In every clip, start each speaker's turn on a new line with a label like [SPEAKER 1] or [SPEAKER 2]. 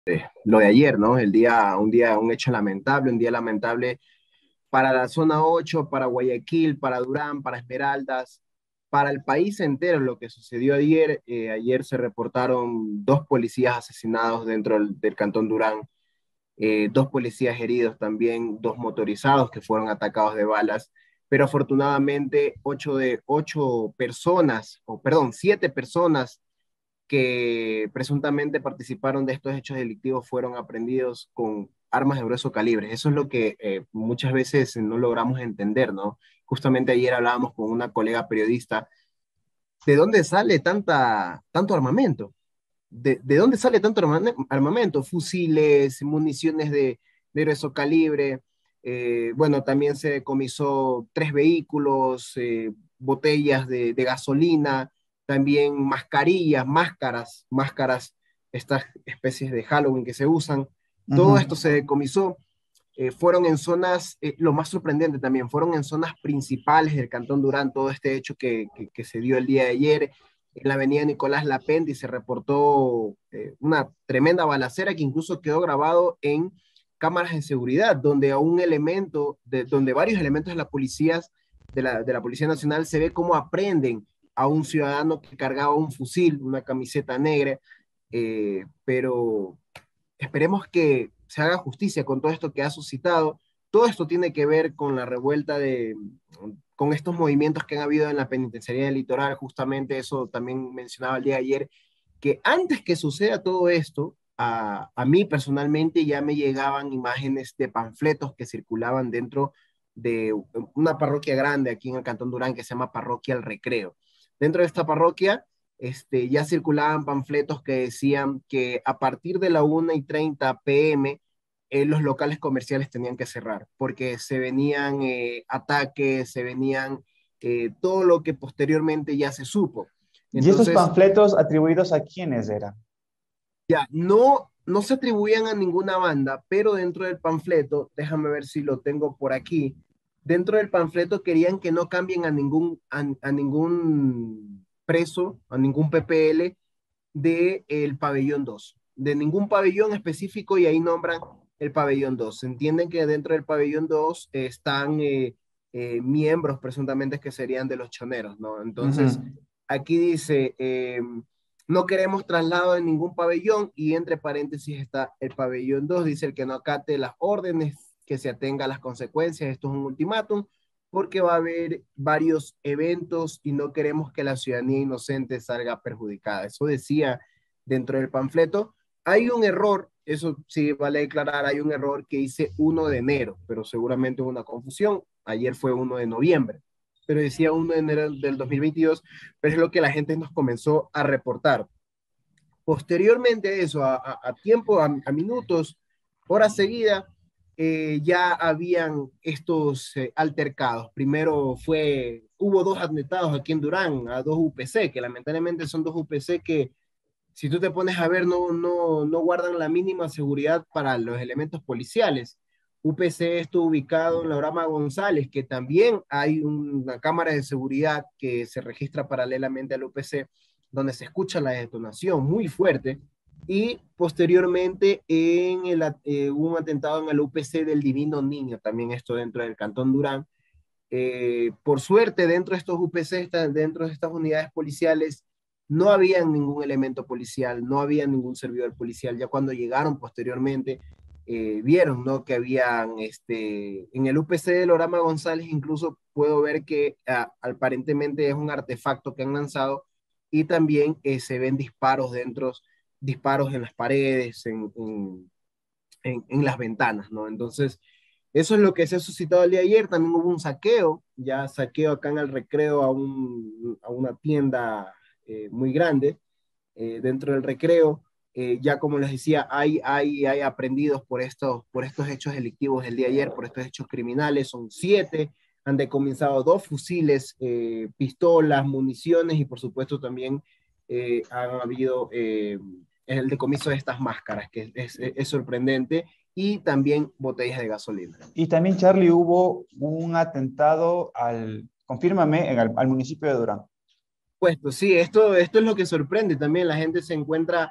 [SPEAKER 1] lo de ayer, ¿no? Un hecho lamentable, un día lamentable para la zona 8, para Guayaquil, para Durán, para Esmeraldas, para el país entero lo que sucedió ayer. Ayer se reportaron dos policías asesinados dentro del Cantón Durán, dos policías heridos también, dos motorizados que fueron atacados de balas, pero afortunadamente ocho personas, o perdón, 7 personas que presuntamente participaron de estos hechos delictivos fueron aprendidos con armas de grueso calibre. Eso es lo que muchas veces no logramos entender, ¿no? Justamente ayer hablábamos con una colega periodista, ¿de dónde sale tanto armamento? ¿De dónde sale tanto armamento? Fusiles, municiones de grueso calibre. Bueno, también se decomisó 3 vehículos, botellas de gasolina, también mascarillas, máscaras, estas especies de Halloween que se usan. Todo
[SPEAKER 2] Ujú.
[SPEAKER 1] esto se decomisó. Fueron en zonas, lo más sorprendente también, fueron en zonas principales del Cantón Durán, todo este hecho que se dio el día de ayer en la avenida Nicolás Lapendi se reportó una tremenda balacera que incluso quedó grabado en cámaras de seguridad, donde a un elemento, donde varios elementos de la policía, de la Policía Nacional se ve cómo aprenden a un ciudadano que cargaba un fusil, una camiseta negra, pero esperemos que se haga justicia con todo esto que ha suscitado. Todo esto tiene que ver con la revuelta con estos movimientos que han habido en la penitenciaría del litoral, justamente eso también mencionaba el día de ayer, que antes que suceda todo esto, a mí personalmente ya me llegaban imágenes de panfletos que circulaban dentro de una parroquia grande aquí en el Cantón Durán que se llama Parroquia El Recreo. Dentro de esta parroquia ya circulaban panfletos que decían que a partir de la 1:30 p.m. Los locales comerciales tenían que cerrar porque se venían ataques, se venían todo lo que posteriormente ya se supo.
[SPEAKER 2] ¿Y estos
[SPEAKER 1] Entonces,
[SPEAKER 2] panfletos atribuidos a quiénes eran?
[SPEAKER 1] ya, no se atribuían a ninguna banda, pero dentro del panfleto, déjame ver si lo tengo por aquí, dentro del panfleto querían que no cambien a ningún preso, a ningún PPL del pabellón 2 de ningún pabellón específico y ahí nombran el pabellón 2. Se entienden que dentro del pabellón 2 están miembros presuntamente que serían de los choneros, ¿no? Entonces,
[SPEAKER 2] Ujú.
[SPEAKER 1] aquí dice, no queremos traslado de ningún pabellón y entre paréntesis está el pabellón 2 dice el que no acate las órdenes, que se atenga a las consecuencias, esto es un ultimátum, porque va a haber varios eventos y no queremos que la ciudadanía inocente salga perjudicada. Eso decía dentro del panfleto. Hay un error, eso sí vale declarar, hay un error que dice 1 de enero, pero seguramente es una confusión. Ayer fue 1 de noviembre, pero decía 1 de enero del 2022, pero es lo que la gente nos comenzó a reportar. Posteriormente a eso, a tiempo, a minutos, horas seguidas, ya habían estos altercados. Primero hubo dos atentados aquí en Durán, a dos UPC, que lamentablemente son dos UPC que, si tú te pones a ver, no guardan la mínima seguridad para los elementos policiales. UPC estuvo ubicado en la Orama González, que también hay una cámara de seguridad que se registra paralelamente al UPC, donde se escucha la detonación muy fuerte. Y posteriormente hubo un atentado en el UPC del Divino Niño, también esto dentro del Cantón Durán. Por suerte, dentro de estos UPC, dentro de estas unidades policiales, no había ningún elemento policial, no había ningún servidor policial. Ya cuando llegaron posteriormente, vieron, ¿no? Que habían, en el UPC de Lorama González, incluso puedo ver que aparentemente es un artefacto que han lanzado y también se ven disparos en las paredes, en las ventanas, ¿no? Entonces, eso es lo que se ha suscitado el día de ayer. También hubo un saqueo, ya saqueo acá en el Recreo a una tienda muy grande dentro del Recreo. Ya como les decía, hay aprendidos por estos hechos delictivos del día de ayer, por estos hechos criminales, son 7, han decomisado 2 fusiles, pistolas, municiones y por supuesto también han habido el decomiso de estas máscaras, que es sorprendente, y también botellas de gasolina.
[SPEAKER 2] Y también, Charlie, hubo un atentado confírmame, al municipio de Durán.
[SPEAKER 1] Pues sí, esto es lo que sorprende también. La gente se encuentra.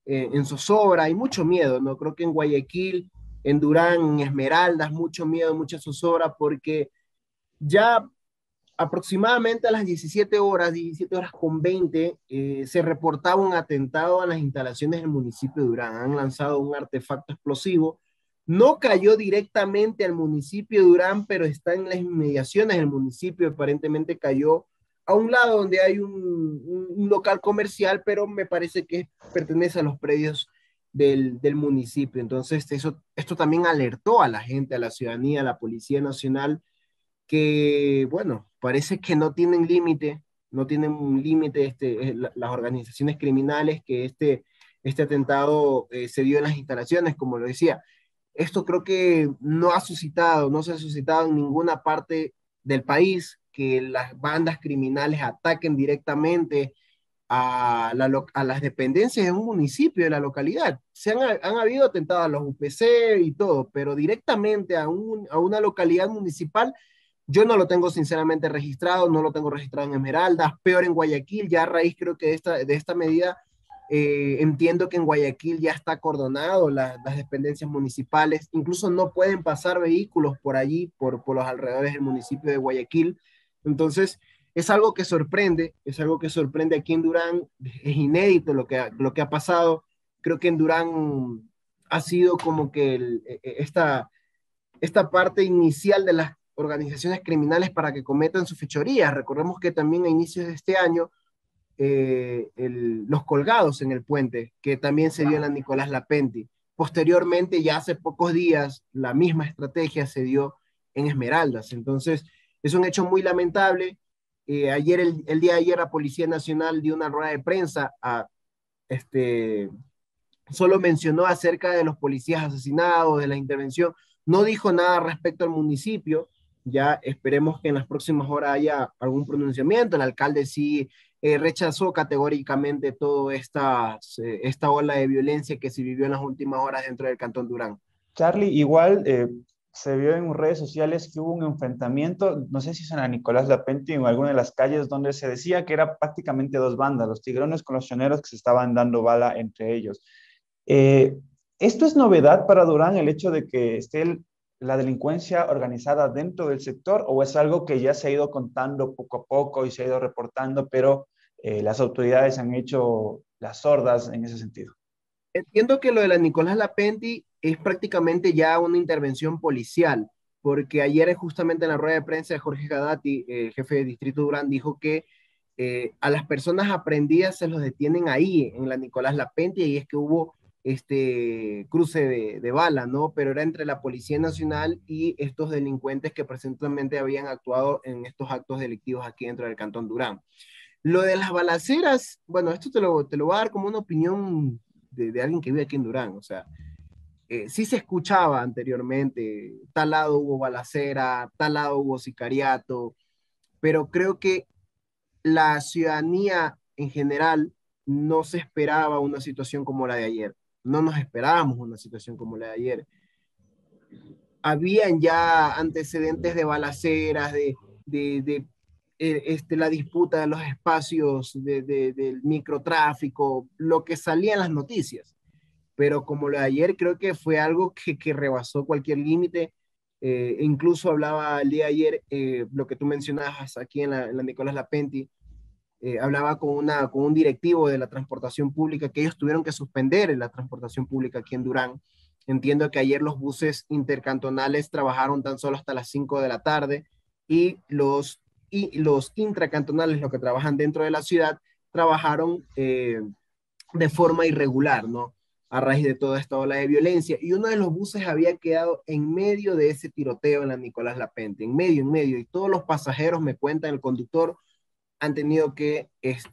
[SPEAKER 1] en zozobra, hay mucho miedo, ¿no? Creo que en Guayaquil, en Durán, en Esmeraldas, mucho miedo, mucha zozobra, porque ya aproximadamente a las 17 horas con 20, se reportaba un atentado a las instalaciones del municipio de Durán. Han lanzado un artefacto explosivo. No cayó directamente al municipio de Durán, pero está en las inmediaciones del municipio. Aparentemente cayó a un lado donde hay un local comercial, pero me parece que pertenece a los predios del municipio. Entonces, esto también alertó a la gente, a la ciudadanía, a la Policía Nacional, que, bueno, parece que no tienen límite, no tienen un límite las organizaciones criminales, que este atentado se dio en las instalaciones, como lo decía. Esto creo que no se ha suscitado en ninguna parte del país, que las bandas criminales ataquen directamente a las dependencias de un municipio, de la localidad. Han habido atentados a los UPC y todo, pero directamente a una localidad municipal yo no lo tengo sinceramente registrado, no lo tengo registrado en Esmeraldas, peor en Guayaquil, ya a raíz creo que de esta medida, entiendo que en Guayaquil ya está acordonado las dependencias municipales, incluso no pueden pasar vehículos por allí, por los alrededores del municipio de Guayaquil. Entonces, es algo que sorprende aquí en Durán, es inédito lo que ha pasado. Creo que en Durán ha sido como que esta parte inicial de las organizaciones criminales para que cometan sus fechorías. Recordemos que también a inicios de este año, los colgados en el puente, que también se dio en la Nicolás Lapenti. Posteriormente, ya hace pocos días, la misma estrategia se dio en Esmeraldas. Entonces, es un hecho muy lamentable. El día de ayer, la Policía Nacional dio una rueda de prensa este, solo mencionó acerca de los policías asesinados, de la intervención, no dijo nada respecto al municipio. Ya esperemos que en las próximas horas haya algún pronunciamiento. El alcalde sí rechazó categóricamente toda esta ola de violencia que se vivió en las últimas horas dentro del Cantón Durán.
[SPEAKER 2] Charlie, igual se vio en redes sociales que hubo un enfrentamiento, no sé si es en la Nicolás Lapenti o en alguna de las calles, donde se decía que era prácticamente dos bandas, los tigrones con los choneros, que se estaban dando bala entre ellos. Eh, ¿Esto es novedad para Durán, el hecho de que esté la delincuencia organizada dentro del sector, o es algo que ya se ha ido contando poco a poco y se ha ido reportando, pero las autoridades han hecho las sordas en ese sentido?
[SPEAKER 1] Entiendo que lo de la Nicolás Lapenti es prácticamente ya una intervención policial, porque ayer justamente en la rueda de prensa de Jorge Gadati, el jefe de Distrito Durán, dijo que a las personas aprendidas se los detienen ahí, en la Nicolás Lapenti, y es que hubo este cruce de bala, ¿no? Pero era entre la Policía Nacional y estos delincuentes que presuntamente habían actuado en estos actos delictivos aquí dentro del Cantón Durán. Lo de las balaceras, bueno, esto te lo voy a dar como una opinión de alguien que vive aquí en Durán. O sea, sí se escuchaba anteriormente, tal lado hubo balacera, tal lado hubo sicariato, pero creo que la ciudadanía en general no se esperaba una situación como la de ayer. No nos esperábamos una situación como la de ayer. Habían ya antecedentes de balaceras, la disputa de los espacios del microtráfico, lo que salía en las noticias. Pero como lo de ayer, creo que fue algo que rebasó cualquier límite. Incluso hablaba el día de ayer, lo que tú mencionabas aquí en la Nicolás Lapenti, hablaba con un directivo de la transportación pública, que ellos tuvieron que suspender la transportación pública aquí en Durán. Entiendo que ayer los buses intercantonales trabajaron tan solo hasta las 5 de la tarde, y los intracantonales, los que trabajan dentro de la ciudad, trabajaron de forma irregular, ¿no? A raíz de toda esta ola de violencia. Y uno de los buses había quedado en medio de ese tiroteo en la Nicolás Lapente, en medio. Y todos los pasajeros, me cuentan, el conductor, han tenido que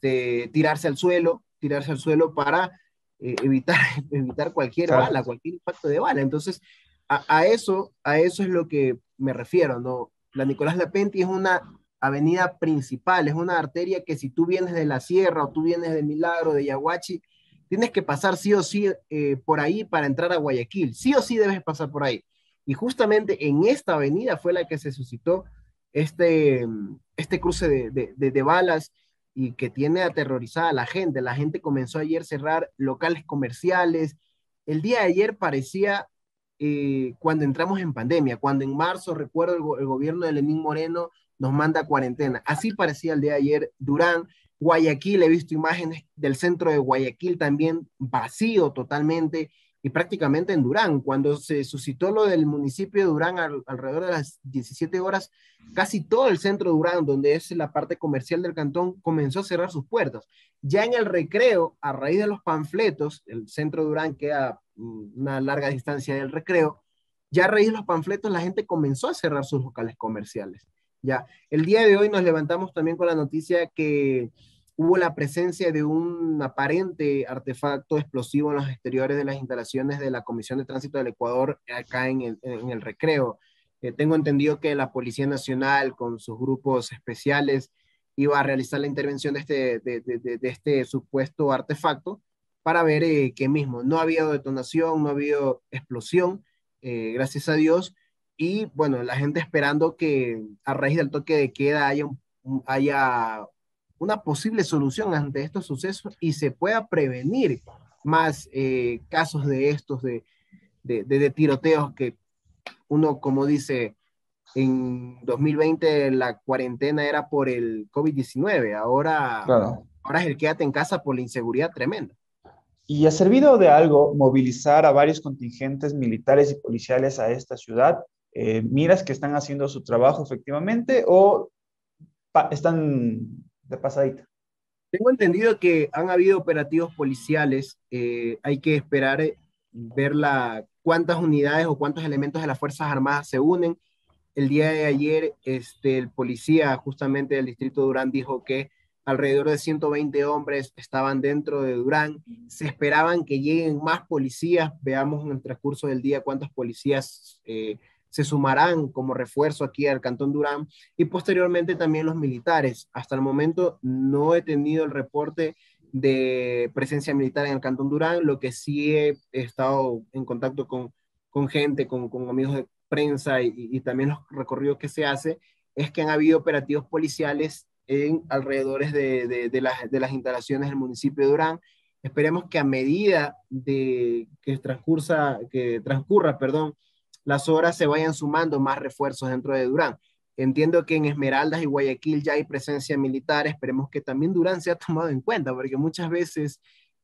[SPEAKER 1] tirarse al suelo para evitar, evitar cualquier
[SPEAKER 2] Claro.
[SPEAKER 1] bala, cualquier impacto de bala. Entonces, a eso es lo que me refiero, ¿no? La Nicolás Lapenti es una avenida principal, es una arteria que si tú vienes de la Sierra o tú vienes de Milagro, de Yaguachi, tienes que pasar sí o sí por ahí para entrar a Guayaquil, sí o sí debes pasar por ahí. Y justamente en esta avenida fue la que se suscitó este cruce de balas, y que tiene aterrorizada a la gente. La gente comenzó ayer a cerrar locales comerciales. El día de ayer parecía cuando entramos en pandemia, cuando en marzo, recuerdo, el gobierno de Lenín Moreno nos manda a cuarentena. Así parecía el día de ayer Durán. Guayaquil, he visto imágenes del centro de Guayaquil también vacío totalmente y prácticamente en Durán. Cuando se suscitó lo del municipio de Durán alrededor de las 17 horas, casi todo el centro de Durán, donde es la parte comercial del cantón, comenzó a cerrar sus puertas. Ya en el Recreo, a raíz de los panfletos, el centro de Durán queda una larga distancia del Recreo, ya a raíz de los panfletos la gente comenzó a cerrar sus locales comerciales. Ya, el día de hoy nos levantamos también con la noticia que hubo la presencia de un aparente artefacto explosivo en los exteriores de las instalaciones de la Comisión de Tránsito del Ecuador acá en el Recreo. Tengo entendido que la Policía Nacional con sus grupos especiales iba a realizar la intervención de este supuesto artefacto para ver qué mismo. No ha habido detonación, no ha habido explosión, gracias a Dios. Y bueno, la gente esperando que a raíz del toque de queda haya una posible solución ante estos sucesos y se pueda prevenir más casos de estos, de tiroteos que uno, como dice, en 2020 la cuarentena era por el COVID-19,
[SPEAKER 2] Claro.
[SPEAKER 1] ahora es el quédate en casa por la inseguridad tremenda.
[SPEAKER 2] ¿Y ha servido de algo movilizar a varios contingentes militares y policiales a esta ciudad? ¿Miras que están haciendo su trabajo efectivamente o están de pasadita?
[SPEAKER 1] Tengo entendido que han habido operativos policiales, hay que esperar ver cuántas unidades o cuántos elementos de las Fuerzas Armadas se unen. El día de ayer, el policía justamente del distrito de Durán dijo que alrededor de 120 hombres estaban dentro de Durán. Se esperaban que lleguen más policías. Veamos en el transcurso del día cuántos policías se sumarán como refuerzo aquí al Cantón Durán y posteriormente también los militares. Hasta el momento no he tenido el reporte de presencia militar en el Cantón Durán, lo que sí he estado en contacto con gente, con amigos de prensa y también los recorridos que se hace, es que han habido operativos policiales en alrededores de las instalaciones del municipio de Durán. Esperemos que a medida de que transcurra, perdón, las horas se vayan sumando más refuerzos dentro de Durán. Entiendo que en Esmeraldas y Guayaquil ya hay presencia militar, esperemos que también Durán sea tomado en cuenta, porque muchas veces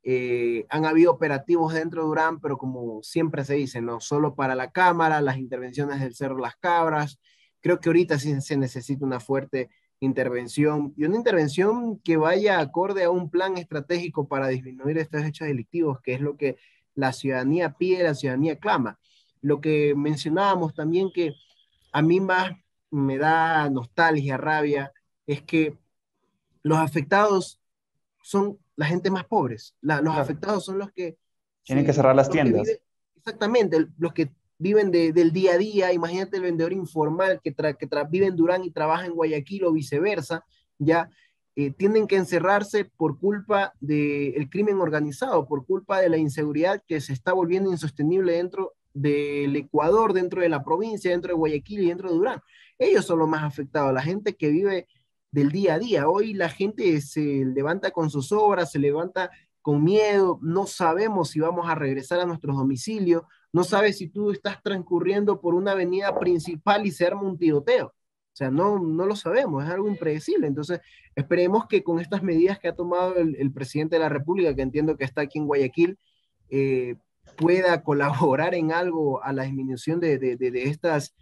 [SPEAKER 1] han habido operativos dentro de Durán, pero como siempre se dice, no solo para la Cámara, las intervenciones del Cerro Las Cabras, creo que ahorita sí se necesita una fuerte intervención y una intervención que vaya acorde a un plan estratégico para disminuir estos hechos delictivos, que es lo que la ciudadanía pide, la ciudadanía clama. Lo que mencionábamos también que a mí más me da nostalgia, rabia, es que los afectados son la gente más pobres. Los
[SPEAKER 2] Claro.
[SPEAKER 1] afectados son los que,
[SPEAKER 2] Tienen que cerrar las
[SPEAKER 1] los que
[SPEAKER 2] tiendas.
[SPEAKER 1] viven, exactamente, los que viven del día a día. Imagínate el vendedor informal que vive en Durán y trabaja en Guayaquil o viceversa, ya tienen que encerrarse por culpa del crimen organizado, por culpa de la inseguridad que se está volviendo insostenible dentro del Ecuador, dentro de la provincia, dentro de Guayaquil y dentro de Durán. Ellos son los más afectados, la gente que vive del día a día. Hoy la gente se levanta con sus obras, se levanta con miedo, no sabemos si vamos a regresar a nuestros domicilios, no sabes si tú estás transcurriendo por una avenida principal y se arma un tiroteo. O sea, no lo sabemos, es algo impredecible. Entonces, esperemos que con estas medidas que ha tomado el presidente de la República, que entiendo que está aquí en Guayaquil, eh, pueda colaborar en algo a la disminución estas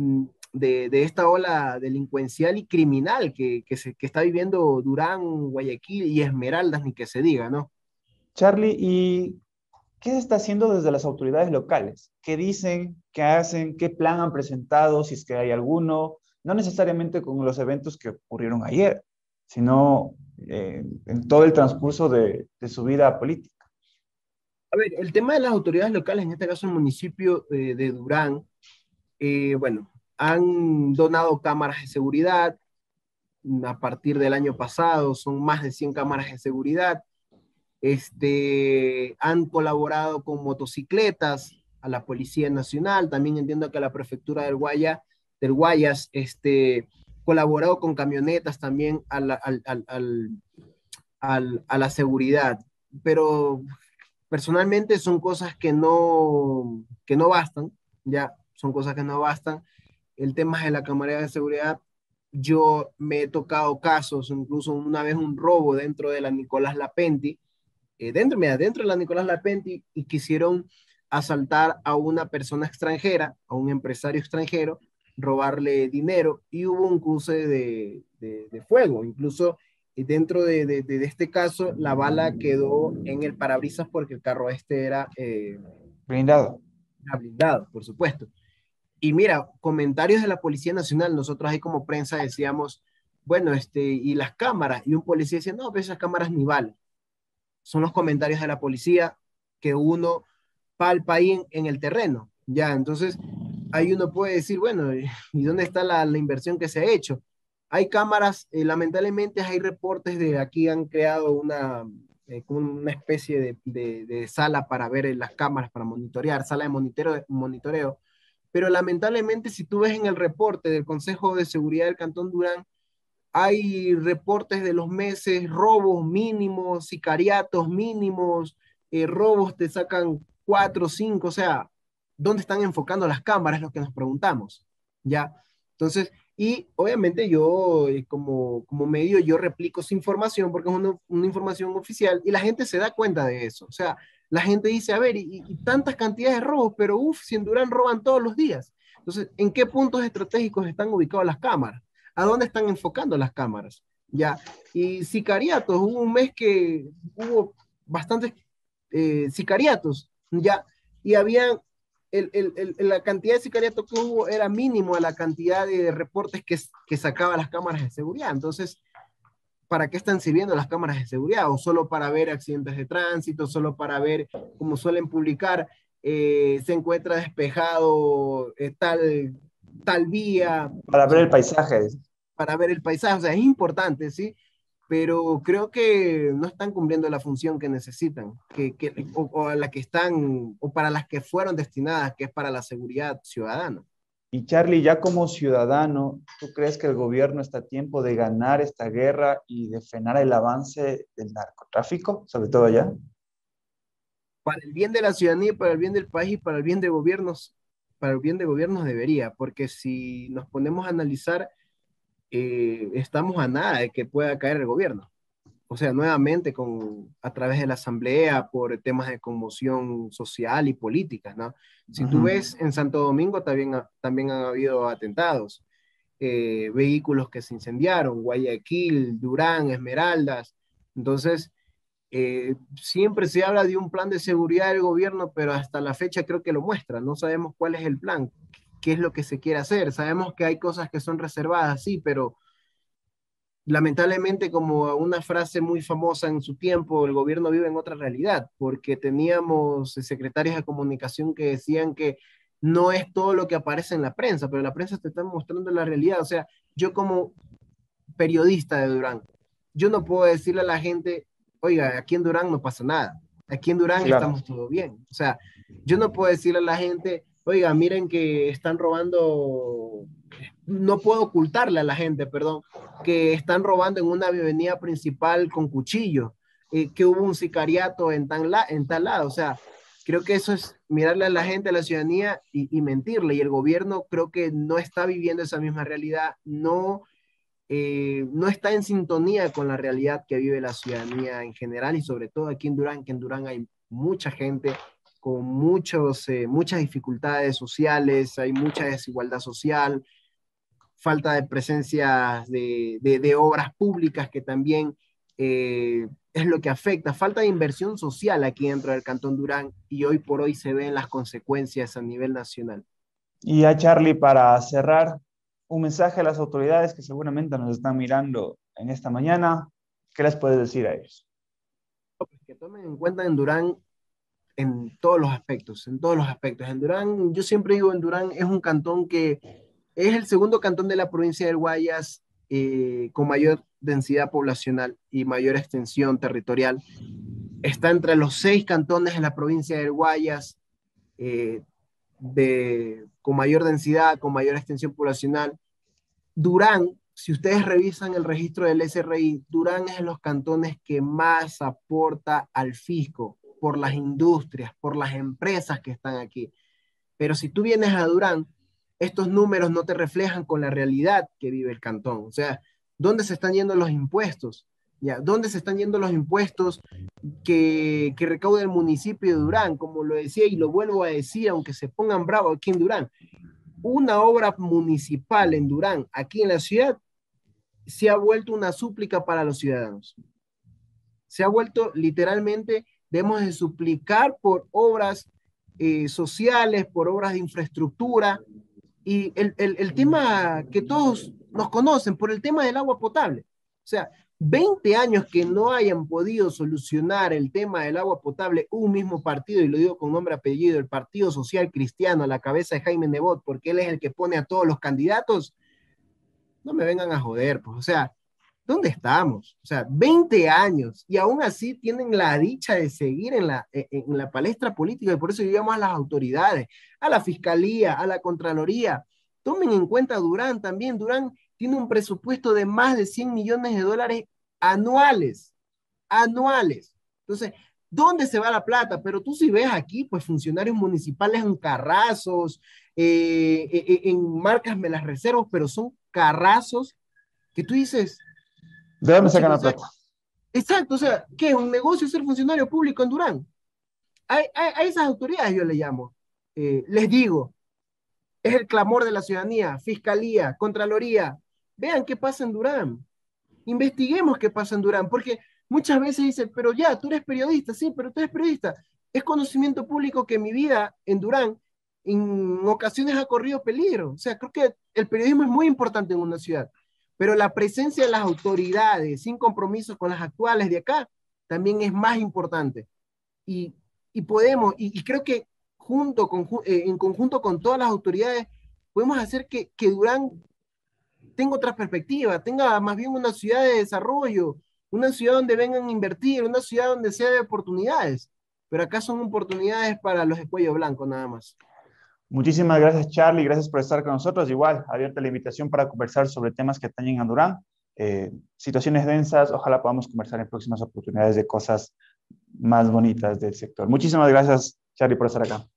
[SPEAKER 1] de esta ola delincuencial y criminal que está viviendo Durán, Guayaquil y Esmeraldas, ni que se diga, ¿no?
[SPEAKER 2] Charlie, ¿y qué se está haciendo desde las autoridades locales? ¿Qué dicen? ¿Qué hacen? ¿Qué plan han presentado? Si es que hay alguno. No necesariamente con los eventos que ocurrieron ayer, sino en todo el transcurso de su vida política.
[SPEAKER 1] A ver, el tema de las autoridades locales, en este caso el municipio de Durán, bueno, han donado cámaras de seguridad a partir del año pasado, son más de 100 cámaras de seguridad. Han colaborado con motocicletas a la Policía Nacional, también entiendo que a la Prefectura del Guayas, colaborado con camionetas también a la seguridad, pero personalmente son cosas que no bastan, ya, son cosas que no bastan. El tema de la cámara de seguridad, yo me he tocado casos, incluso una vez un robo dentro de la Nicolás Lapenti, mira, dentro de la Nicolás Lapenti, y quisieron asaltar a una persona extranjera, a un empresario extranjero, robarle dinero, y hubo un cruce de fuego. Incluso dentro de este caso, la bala quedó en el parabrisas porque el carro este
[SPEAKER 2] Blindado.
[SPEAKER 1] era blindado, por supuesto. Y mira, comentarios de la Policía Nacional, nosotros ahí como prensa decíamos, bueno, y las cámaras, y un policía decía, no, pues esas cámaras ni valen. Son los comentarios de la policía que uno palpa ahí en el terreno, ya, entonces ahí uno puede decir, bueno, ¿y dónde está la inversión que se ha hecho? Hay cámaras, lamentablemente hay reportes de aquí han creado como una especie de sala para ver las cámaras, para monitorear, sala de monitoreo, pero lamentablemente si tú ves en el reporte del Consejo de Seguridad del Cantón Durán, hay reportes de los meses, robos mínimos, sicariatos mínimos, robos te sacan 4, 5, o sea, ¿dónde están enfocando las cámaras? Es lo que nos preguntamos, ¿ya? Entonces, y obviamente yo como medio, yo replico esa información porque es una información oficial y la gente se da cuenta de eso, o sea, la gente dice, a ver, y tantas cantidades de robos, pero uff, si en Durán roban todos los días. Entonces, ¿en qué puntos estratégicos están ubicadas las cámaras? ¿A dónde están enfocando las cámaras? Ya, y sicariatos, hubo un mes que hubo bastantes sicariatos, ya, y había, la cantidad de sicariatos que hubo era mínimo a la cantidad de reportes que sacaba las cámaras de seguridad. Entonces, ¿para qué están sirviendo las cámaras de seguridad? ¿O solo para ver accidentes de tránsito, solo para ver, como suelen publicar, se encuentra despejado tal vía?
[SPEAKER 2] Para
[SPEAKER 1] O
[SPEAKER 2] ver
[SPEAKER 1] sea,
[SPEAKER 2] el paisaje.
[SPEAKER 1] para ver el paisaje, o sea, es importante, ¿sí? Pero creo que no están cumpliendo la función que necesitan, o a la que están, o para las que fueron destinadas, que es para la seguridad ciudadana.
[SPEAKER 2] Y Charlie, ya como ciudadano, ¿tú crees que el gobierno está a tiempo de ganar esta guerra y de frenar el avance del narcotráfico, sobre todo allá?
[SPEAKER 1] Para el bien de la ciudadanía, para el bien del país y para el bien de gobiernos, para el bien de gobiernos debería, porque si nos ponemos a analizar, estamos a nada de que pueda caer el gobierno. O sea, nuevamente a través de la asamblea por temas de conmoción social y política, ¿no? Si tú
[SPEAKER 2] Ujú.
[SPEAKER 1] ves en Santo Domingo también han habido atentados, vehículos que se incendiaron, Guayaquil, Durán, Esmeraldas. Entonces, siempre se habla de un plan de seguridad del gobierno, pero hasta la fecha creo que lo muestra. No sabemos cuál es el plan, qué es lo que se quiere hacer. Sabemos que hay cosas que son reservadas, sí, pero lamentablemente, como una frase muy famosa en su tiempo, el gobierno vive en otra realidad, porque teníamos secretarios de comunicación que decían que no es todo lo que aparece en la prensa, pero la prensa te está mostrando la realidad. O sea, yo como periodista de Durán, yo no puedo decirle a la gente, oiga, aquí en Durán no pasa nada, aquí en Durán
[SPEAKER 2] Claro.
[SPEAKER 1] estamos todo bien. O sea, yo no puedo decirle a la gente, oiga, miren que están robando, no puedo ocultarle a la gente, perdón, que están robando en una avenida principal con cuchillo, que hubo un sicariato en tal lado. O sea, creo que eso es mirarle a la gente, a la ciudadanía y mentirle. Y el gobierno creo que no está viviendo esa misma realidad, no está en sintonía con la realidad que vive la ciudadanía en general y sobre todo aquí en Durán, que en Durán hay mucha gente con muchas dificultades sociales, hay mucha desigualdad social, falta de presencia de obras públicas que también es lo que afecta, falta de inversión social aquí dentro del Cantón Durán y hoy por hoy se ven las consecuencias a nivel nacional.
[SPEAKER 2] Y a Charlie, para cerrar, un mensaje a las autoridades que seguramente nos están mirando en esta mañana. ¿Qué les puedes decir a ellos?
[SPEAKER 1] Que tomen en cuenta en Durán en todos los aspectos, en todos los aspectos. En Durán, yo siempre digo, en Durán es un cantón que es el segundo cantón de la provincia del Guayas con mayor densidad poblacional y mayor extensión territorial. Está entre los 6 cantones de la provincia del Guayas eh, con mayor densidad, con mayor extensión poblacional. Durán si ustedes revisan el registro del SRI, Durán es de los cantones que más aporta al fisco por las industrias, por las empresas que están aquí. Pero si tú vienes a Durán, estos números no te reflejan con la realidad que vive el cantón. O sea, ¿dónde se están yendo los impuestos? ¿Ya? ¿Dónde se están yendo los impuestos que recauda el municipio de Durán? Como lo decía y lo vuelvo a decir, aunque se pongan bravos aquí en Durán, una obra municipal en Durán, aquí en la ciudad, se ha vuelto una súplica para los ciudadanos. Se ha vuelto literalmente, debemos de suplicar por obras sociales, por obras de infraestructura, y el tema que todos nos conocen, por el tema del agua potable. O sea, 20 años que no hayan podido solucionar el tema del agua potable, un mismo partido, y lo digo con nombre y apellido, el Partido Social Cristiano, a la cabeza de Jaime Nebot, porque él es el que pone a todos los candidatos, no me vengan a joder, pues, o sea, ¿dónde estamos? O sea, 20 años y aún así tienen la dicha de seguir en la palestra política y por eso llegamos a las autoridades, a la fiscalía, a la contraloría. Tomen en cuenta Durán también. Durán tiene un presupuesto de más de 100 millones de dólares anuales, anuales. Entonces, ¿dónde se va la plata? Pero tú si ves aquí, pues funcionarios municipales en carrazos, en marcas me las reservo, pero son carrazos que tú dices,
[SPEAKER 2] ¿De dónde sacan
[SPEAKER 1] chico, o
[SPEAKER 2] la
[SPEAKER 1] sea,
[SPEAKER 2] plata?
[SPEAKER 1] exacto, o sea, ¿qué? ¿Un negocio ser funcionario público en Durán? A esas autoridades yo le llamo. Les digo, es el clamor de la ciudadanía, fiscalía, contraloría. Vean qué pasa en Durán. Investiguemos qué pasa en Durán, porque muchas veces dicen, pero ya, tú eres periodista, sí, pero tú eres periodista. Es conocimiento público que mi vida en Durán en ocasiones ha corrido peligro. O sea, creo que el periodismo es muy importante en una ciudad, pero la presencia de las autoridades sin compromiso con las actuales de acá también es más importante. Y, y podemos, y creo que en conjunto con todas las autoridades, podemos hacer que Durán tenga otra perspectiva, tenga más bien una ciudad de desarrollo, una ciudad donde vengan a invertir, una ciudad donde sea de oportunidades. Pero acá son oportunidades para los de cuello blanco nada más.
[SPEAKER 2] Muchísimas gracias, Charlie. Gracias por estar con nosotros. Igual, abierta la invitación para conversar sobre temas que atañen a Durán. Situaciones densas, ojalá podamos conversar en próximas oportunidades de cosas más bonitas del sector. Muchísimas gracias, Charlie, por estar acá.